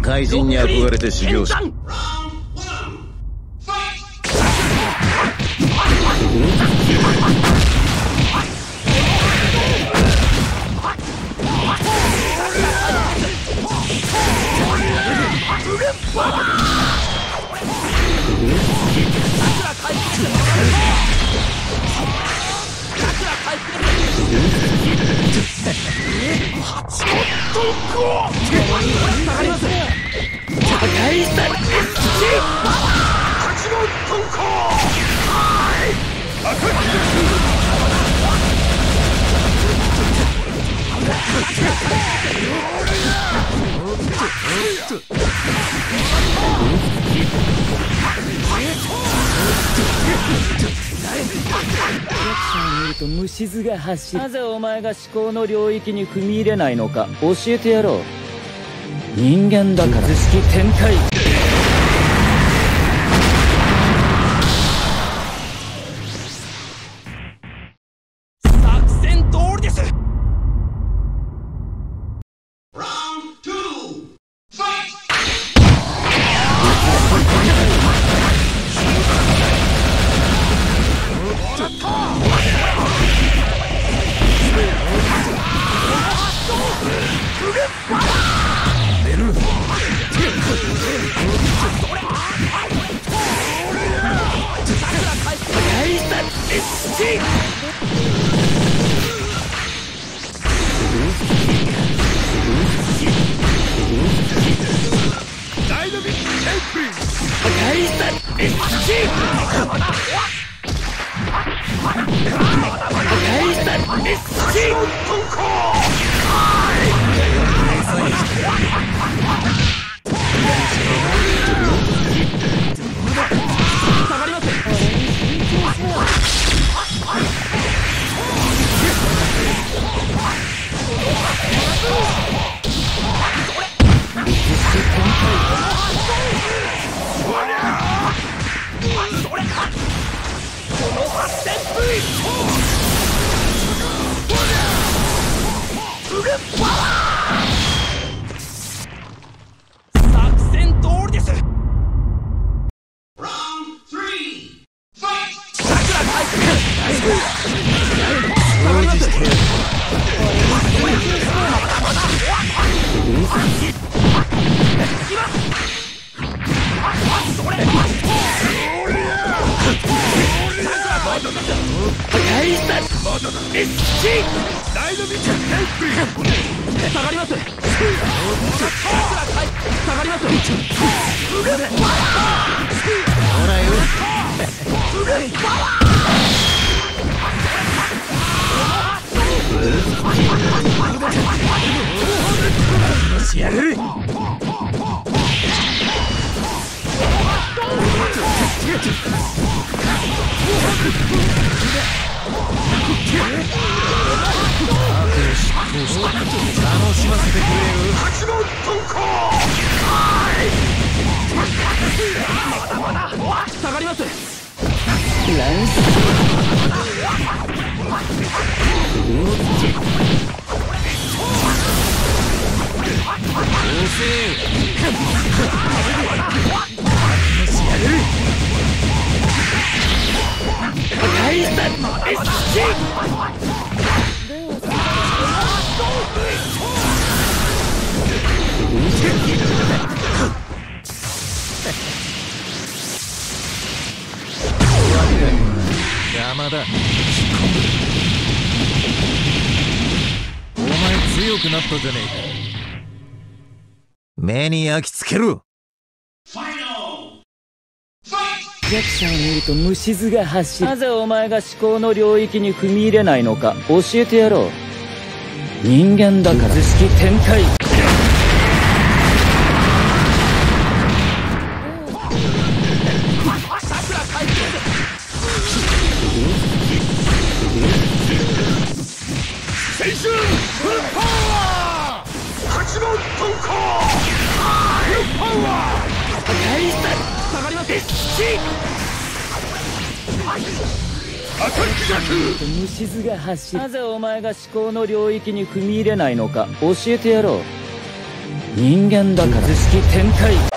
怪人に憧れて修行し。 虫図が走る。なぜお前が思考の領域に踏み入れないのか教えてやろう。人間だから図式展開。 作戦通りです。 邪魔だ。お前強くなったじゃねえか。目に焼き付けろ。 弱者を見ると虫図が走る。なぜお前が思考の領域に踏み入れないのか教えてやろう。人間だから図式展開。 青春フルパワー八幡遁甲フルパワー下がります。アタック逆虫図が走る。なぜお前が思考の領域に踏み入れないのか教えてやろう。 人間だから図式展開